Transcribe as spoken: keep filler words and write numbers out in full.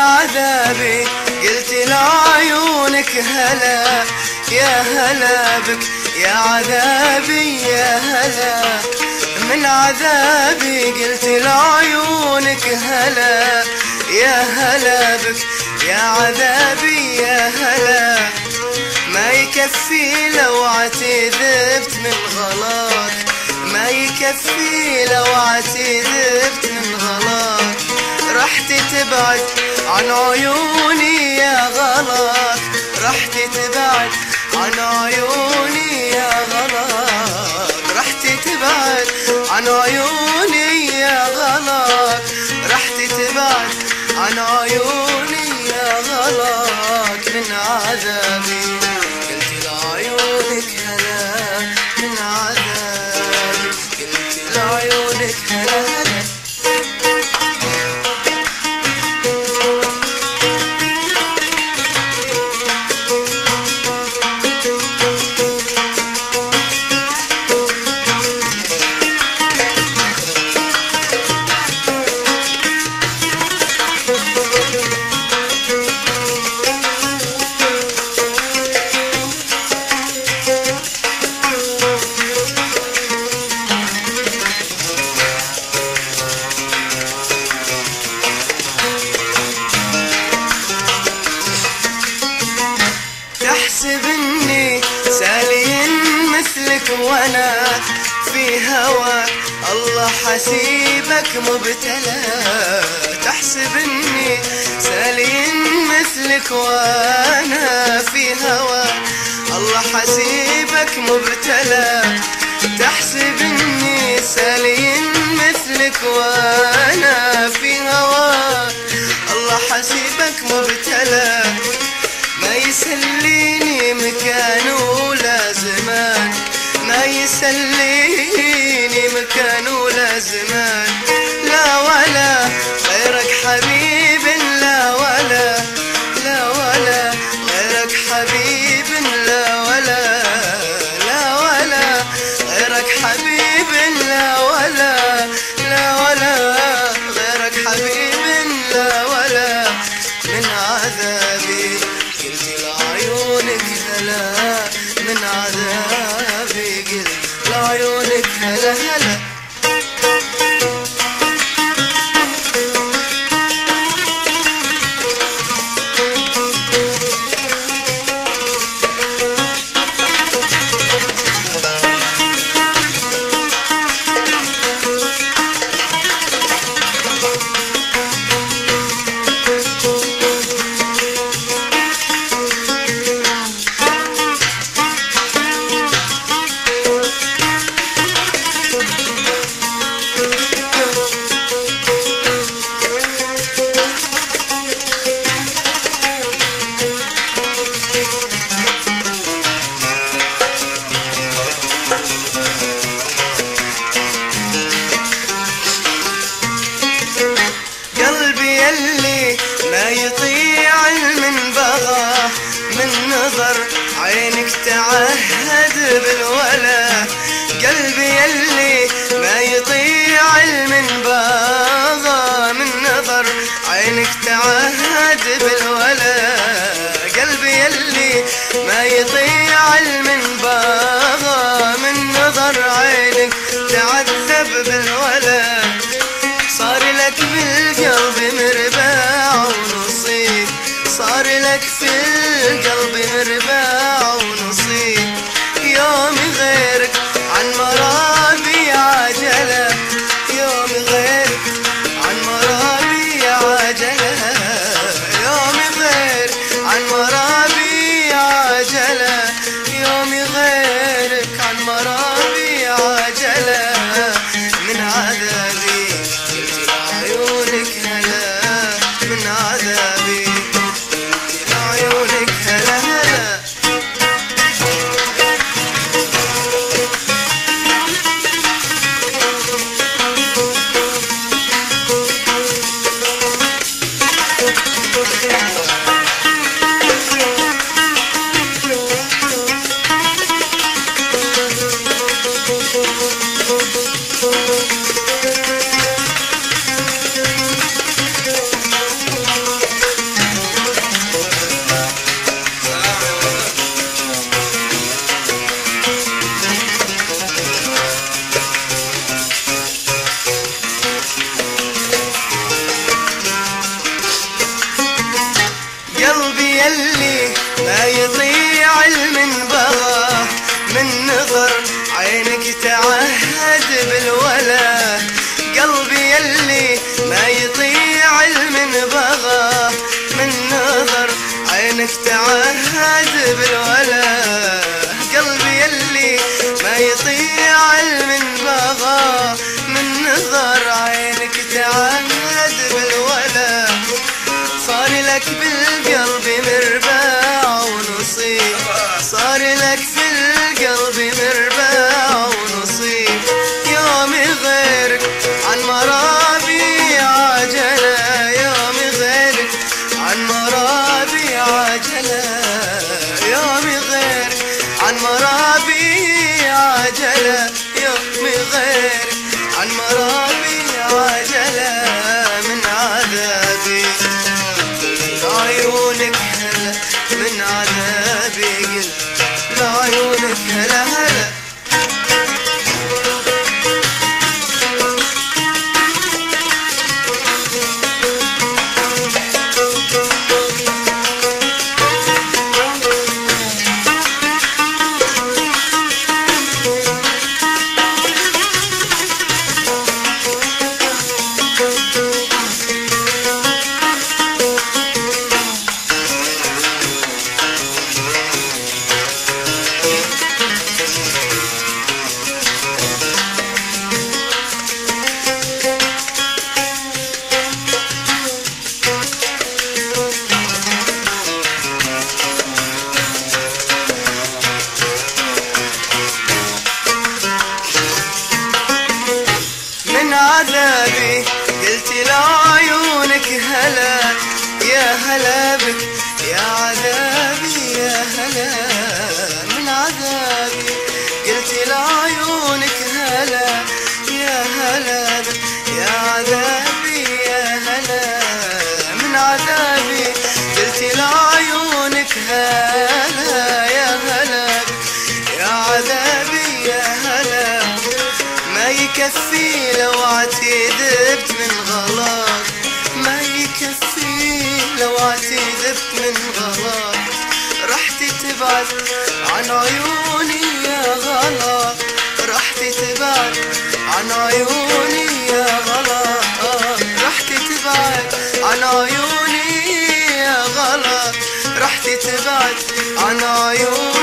عذابي قلت لعيونك هلا يا هلا بك يا عذابي يا هلا. من عذابي قلت لعيونك هلا يا هلا بك يا عذابي يا هلا. ما يكفي لو اعتذبت من غلط، ما يكفي لو اعتذبت من غلط. رحت تبعد عن عيوني يا غلط، رحت تبعد عن عيوني يا غلط. رحت تبعد عن عيوني يا غلط، رحت تبعد عن عيوني يا غلط. من عذابي قلت لعيونك هلا، من عذابي قلت لعيونك هلا هلا. تحسب اني سالي مثلك وانا في هواك الله حسيبك مبتلى. تحسب اني سالي مثلك وانا في هواك الله حسيبك مبتلى. تحسب اني سالي مثلك وانا في هواك الله حسيبك مبتلى. ما يسليني مكان ولا زمان، ما يسليني مكان ولا زمان. لا ولا غيرك حبيب، لا ولا لا ولا غيرك حبيب، لا ولا لا ولا غيرك حبيب، لا ولا لا ولا غيرك حبيب، لا ولا. من عذابي قلت لعيونك هلا، من عذابي قلت لعيونك هلا هلا. يلي ما يطيع المن بغى من نظر عينك تعهد بالولا. قلبي يلي ما يطيع المن بغى من نظر عينك تعهد بالولا. قلبي يلي ما يطيع المن بغى من نظر عينك تعذب بالولا. صار لك بالقلب مرباع ونصيب، صار لك في القلب مرباع ونصيب. يوم غيرك عن مرابي عجلة، يوم غيرك عن مرابي عجلة، يوم غيرك عن مرابي عجلة، يوم غيرك عن مرابي عجلة. من عذابي قلت لعيونك هلا، من عذابي قلت لعيونك هلا هلا. Thank you. عيونك تعهد بالولا، صار لك بالقلب مربع ونصيب، صار لك في القلب مربع ونصيب. يومي غيرك عن مرابي عجلة، يومي غيرك عن مرابي عجلة، يومي غيرك عن مرابي عجلة، يومي غيرك عن مرابي عجلة. من عذابي لعيونك هلا، من عذابي قلت لعيونك هلا هلا. عذابي قلت لعيونك هلا، يا هلا بك يا عذابي يا هلا. من عذابي قلت لعيونك هلا، يا هلا بك يا عذابي يا هلا. من عذابي قلت لعيونك هلا، يا هلا بك يا عذابي يا هلا. ما يكفي لو اعتذبت من غلط، ما يكفي لو اعتذبت من غلط. رحت تبعد عن عيوني يا غلط، رحت تبعد عن عيوني يا غلط، رحت تبعد عن عيوني يا غلط، رحت تبعد عن عيوني